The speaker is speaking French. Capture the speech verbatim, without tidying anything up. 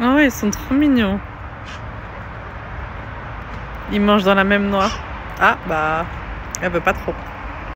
Ah ouais, ils sont trop mignons. Ils mangent dans la même noix. Ah bah, elle veut pas trop.